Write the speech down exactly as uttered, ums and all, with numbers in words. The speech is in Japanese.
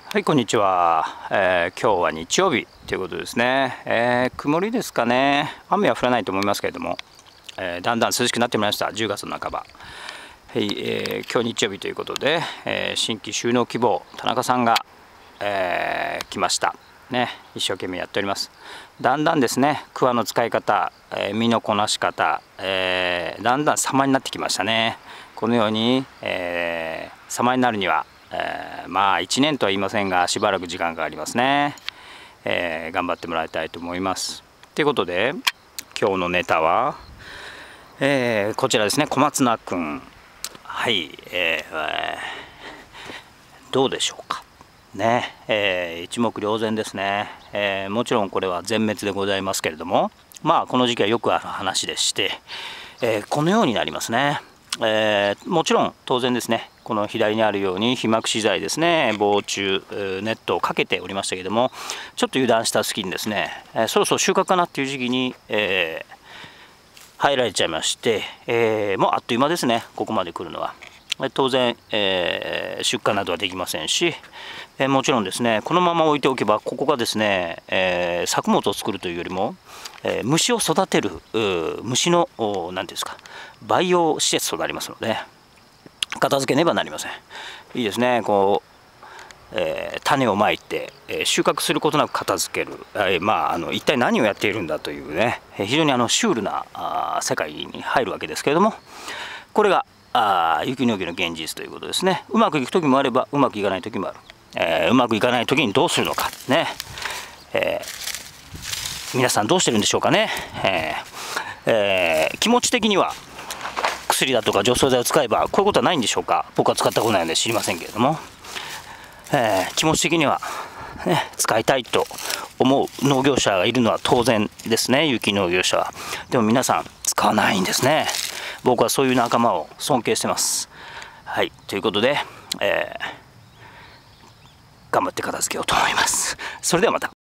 はい、こんにちは、えー、今日は日曜日ということですね、えー、曇りですかね。雨は降らないと思いますけれども、えー、だんだん涼しくなってまいりました。じゅうがつの半ば、はい、えー、今日日曜日ということで、えー、新規収納希望田中さんが、えー、来ましたね。一生懸命やっております。だんだんですね、クワの使い方、えー、身のこなし方、えー、だんだん様になってきましたね。このように、えー、様になるにはえー、まあいちねんとは言いませんが、しばらく時間がかかりますね、えー、頑張ってもらいたいと思います。ということで今日のネタは、えー、こちらですね。小松菜くん、はい、えー、どうでしょうかね、えー、一目瞭然ですね、えー、もちろんこれは全滅でございますけれども、まあこの時期はよくある話でして、えー、このようになりますね。えー、もちろん当然ですね、この左にあるように被膜資材ですね、防虫ネットをかけておりましたけども、ちょっと油断した隙にですね、えー、そろそろ収穫かなっていう時期に、えー、入られちゃいまして、えー、もうあっという間ですね、ここまで来るのは。当然、えー、出荷などはできませんし、えー、もちろんですね、このまま置いておけばここがですね、えー、作物を作るというよりも、えー、虫を育てる虫の何ていうんですか、培養施設となりますので、片付けねばなりません。いいですね、こう、えー、種をまいて、えー、収穫することなく片付ける、えー、まああの一体何をやっているんだというね、非常にあのシュールなあ世界に入るわけですけれども、これがあ雪農業の現実ということですね。うまくいく時もあればうまくいかない時もある、えー、うまくいかない時にどうするのかね、えー、皆さんどうしてるんでしょうかね。えーえー、気持ち的には薬だとか除草剤を使えばこういうことはないんでしょうか。僕は使ったことないので知りませんけれども、えー、気持ち的には、ね、使いたいと思う農業者がいるのは当然ですね、有機農業者は。でも皆さん使わないんですね。僕はそういう仲間を尊敬してます。はい、ということで、えー、頑張って片付けようと思います。それではまた。